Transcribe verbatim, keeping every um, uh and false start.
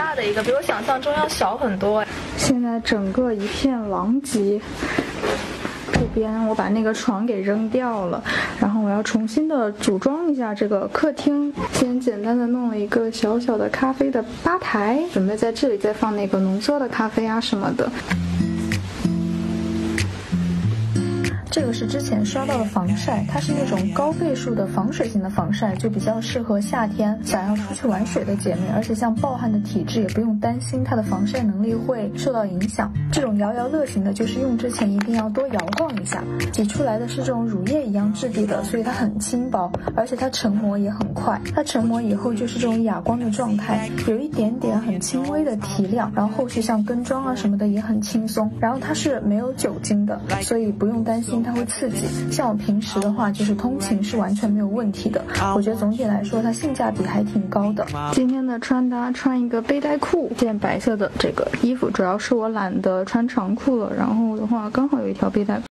大的一个，比我想象中要小很多。 现在整个一片狼藉。这边我把那个床给扔掉了，然后我要重新的组装一下这个客厅。先简单的弄了一个小小的咖啡的吧台，准备在这里再放那个浓缩的咖啡啊什么的。 这个是之前刷到的防晒，它是那种高倍数的防水型的防晒，就比较适合夏天想要出去玩水的姐妹，而且像暴汗的体质也不用担心它的防晒能力会受到影响。这种摇摇乐型的，就是用之前一定要多摇晃一下。挤出来的是这种乳液一样质地的，所以它很轻薄，而且它成膜也很快。它成膜以后就是这种哑光的状态，有一点点很轻微的提亮，然后后续像跟妆啊什么的也很轻松。然后它是没有酒精的，所以不用担心它会刺激。像我平时的话，就是通勤是完全没有问题的。我觉得总体来说，它性价比还挺高的。 今天的穿搭穿一个背带裤，件白色的这个衣服，主要是我懒得穿长裤了，然后的话刚好有一条背带裤。